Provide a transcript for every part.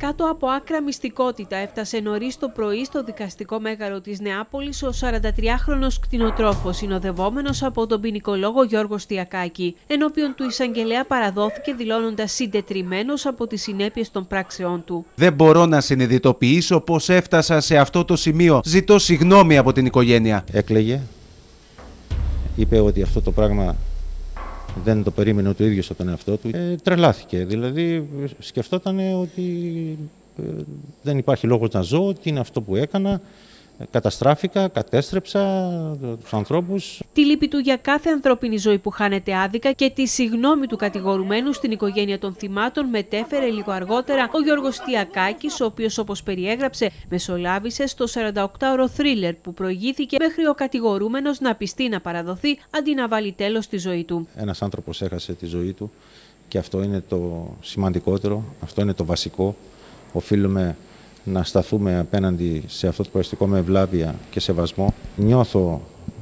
Κάτω από άκρα μυστικότητα έφτασε νωρίς το πρωί στο δικαστικό μέγαρο της Νεάπολης ο 43χρονος κτηνοτρόφος, συνοδευόμενος από τον ποινικολόγο Γιώργο Στιακάκη. Ενώπιον του εισαγγελέα παραδόθηκε δηλώνοντας συντετριμμένος από τις συνέπειες των πράξεών του. Δεν μπορώ να συνειδητοποιήσω πώς έφτασα σε αυτό το σημείο. Ζητώ συγγνώμη από την οικογένεια. Έκλαιγε. Είπε ότι αυτό το πράγμα δεν το περίμενε ούτε ο ίδιος από τον εαυτό του. Τρελάθηκε. Δηλαδή σκεφτόταν ότι δεν υπάρχει λόγος να ζω, τι είναι αυτό που έκανα. Καταστράφηκα, κατέστρεψα τους ανθρώπους. Τη λύπη του για κάθε ανθρώπινη ζωή που χάνεται άδικα και τη συγγνώμη του κατηγορουμένου στην οικογένεια των θυμάτων μετέφερε λίγο αργότερα ο Γιώργος Στιακάκης, ο οποίος, όπως περιέγραψε, μεσολάβησε στο 48ωρο θρίλερ που προηγήθηκε μέχρι ο κατηγορούμενος να πιστεί να παραδοθεί αντί να βάλει τέλος στη ζωή του. Ένας άνθρωπος έχασε τη ζωή του και αυτό είναι το σημαντικότερο, αυτό είναι το βασικό. Οφείλουμε να σταθούμε απέναντι σε αυτό το προαστικό με ευλάβεια και σεβασμό. Νιώθω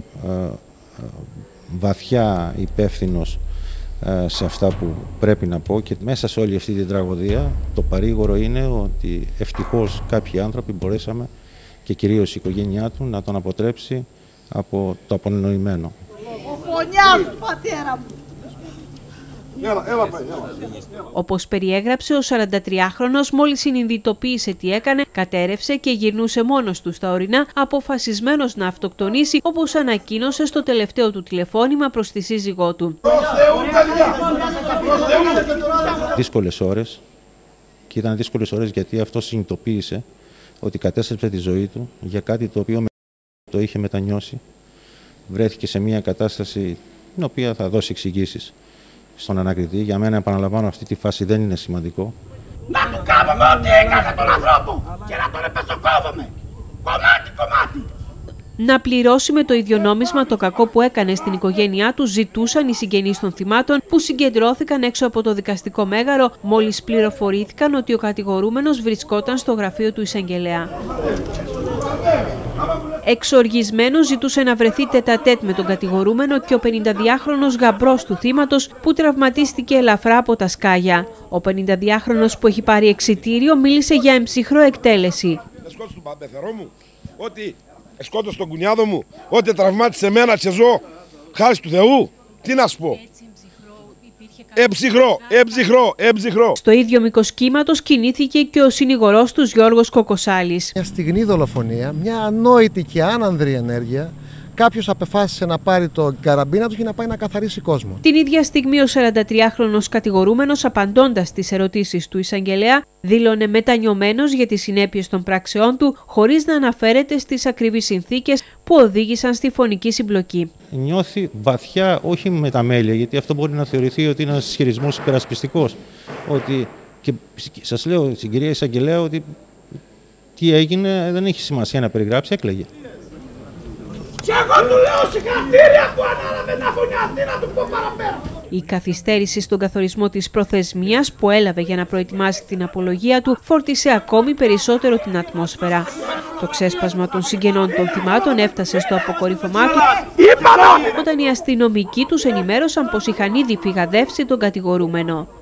βαθιά υπεύθυνος σε αυτά που πρέπει να πω και μέσα σε όλη αυτή την τραγωδία το παρήγορο είναι ότι ευτυχώς κάποιοι άνθρωποι μπορέσαμε και κυρίως η οικογένειά του να τον αποτρέψει από το απονοημένο. Πατέρα μου. Όπως περιέγραψε, ο 43χρονος μόλις συνειδητοποίησε τι έκανε, κατέρευσε και γυρνούσε μόνος του στα ορεινά, αποφασισμένος να αυτοκτονήσει, όπως ανακοίνωσε στο τελευταίο του τηλεφώνημα προς τη σύζυγό του. Δύσκολες ώρες, και ήταν δύσκολες ώρες γιατί αυτό συνειδητοποίησε ότι κατέστρεψε τη ζωή του για κάτι το οποίο το είχε μετανιώσει. Βρέθηκε σε μια κατάσταση την οποία θα δώσει εξηγήσεις στον ανακριτή. Για μένα, επαναλαμβάνω, αυτή τη φάση δεν είναι σημαντικό. Να του κάνουμε ό,τι έκανε τον άνθρωπο και να τον επεσοκόβουμε. Κομμάτι. Να πληρώσει με το ίδιο νόμισμα το κακό που έκανε στην οικογένειά του ζητούσαν οι συγγενείς των θυμάτων που συγκεντρώθηκαν έξω από το δικαστικό μέγαρο μόλις πληροφορήθηκαν ότι ο κατηγορούμενος βρισκόταν στο γραφείο του εισαγγελέα. Εξοργισμένος ζητούσε να βρεθεί τετατέτ με τον κατηγορούμενο και ο 52χρονος γαμπρός του θύματος που τραυματίστηκε ελαφρά από τα σκάγια. Ο 52χρονος που έχει πάρει εξιτήριο μίλησε για εμψυχρό εκτέλεση. Σκότωσε τον παπεθερό μου, ότι σκότωσε τον κουνιάδο μου, ότι τραυμάτισε εμένα και ζω, χάρη του Θεού. Τι να σου πω. Εμψυχρό. Στο ίδιο μήκος κύματος κινήθηκε και ο συνηγορός τους Γιώργος Κοκοσάλης. Μια στιγμή δολοφονία, μια ανόητη και άνανδρη ενέργεια. Κάποιος απεφάσισε να πάρει το καραμπίνα του και να πάει να καθαρίσει κόσμο. Την ίδια στιγμή ο 43χρονος κατηγορούμενος, απαντώντας στις ερωτήσεις του εισαγγελέα, δήλωνε μετανιωμένος για τις συνέπειες των πράξεών του, χωρίς να αναφέρεται στις ακριβείς συνθήκες που οδήγησαν στη φωνική συμπλοκή. Νιώθει βαθιά, όχι με τα μέλια, γιατί αυτό μπορεί να θεωρηθεί ότι είναι ένας ισχυρισμός υπερασπιστικός. Ότι, και σας λέω στην κυρία εισαγγελέα ότι τι έγινε δεν έχει σημασία να περιγράψει, έκλαιγε. Και εγώ του λέω συγχαρητήρια που ανάλαβε τα φωνιά, τι να του πω παραπέρα. Η καθυστέρηση στον καθορισμό της προθεσμίας που έλαβε για να προετοιμάσει την απολογία του φόρτισε ακόμη περισσότερο την ατμόσφαιρα. Το ξέσπασμα των συγγενών των θυμάτων έφτασε στο αποκορύφωμά του όταν οι αστυνομικοί τους ενημέρωσαν πως είχαν ήδη φυγαδεύσει τον κατηγορούμενο.